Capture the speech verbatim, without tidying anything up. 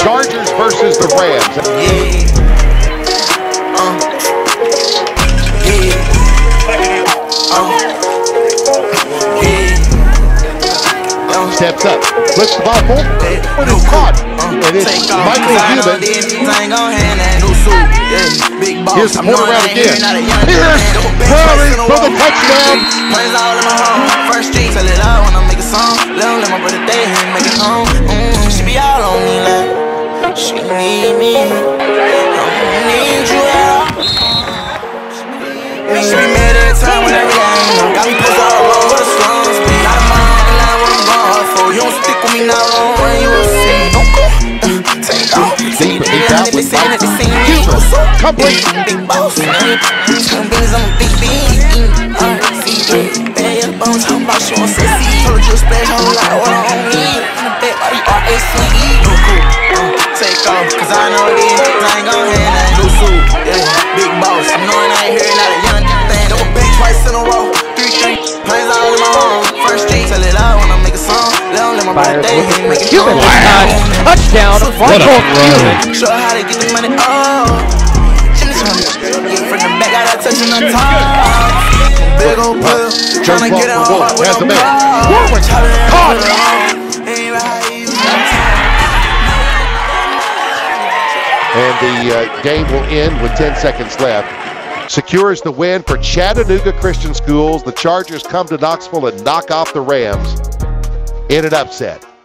Chargers versus the Rams. Yeah. Uh. Yeah. Uh. Yeah. Uh. Steps up, flips the ball forward, but it's caught. And it's Michael Human. Here's the corner route again. Here's Curry for the touchdown. Plays all in my home. First street, tell it out when I make a song. Let him let my brother day here, make it home. Mm, she be all on me like she need me. I don't need you at all. She be mad every time when I ain't. Got me posted all over the slums. Be out of my own line what I'm going for. You don't stick with me now, wrong when you will see. Don't go. Take off. Deep, deep out with Mike. Complete. Big boss. Two beans, I'm a big bean. R C D. Bad bones, I'm about you on sexy. Told you a splash whole lot of water on me. In the back, body R A C E. Take off, cause I know these niggas ain't gon' have that. New suit, yeah, big boss. I'm knowing I ain't hearing out a young thing. Double bank twice in a row. Three, three. Plays all in my home. First street, tell it out when I make a song. Let them let my birthday hit, make it Human home. touchdown. What a run. Show her how to get the money, oh. In this one, from the back, got that touch on the top. Big ol' pill, tryna get it home. Has the man. Caught. And the uh, game will end with ten seconds left. Secures the win for Chattanooga Christian Schools. The Chargers come to Knoxville and knock off the Rams in an upset.